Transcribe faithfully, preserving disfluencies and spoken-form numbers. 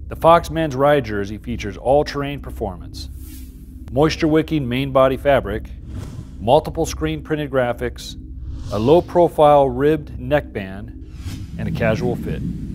The Fox men's ride jersey features all-terrain performance, moisture-wicking main body fabric, multiple screen printed graphics, a low-profile ribbed neckband, and a casual fit.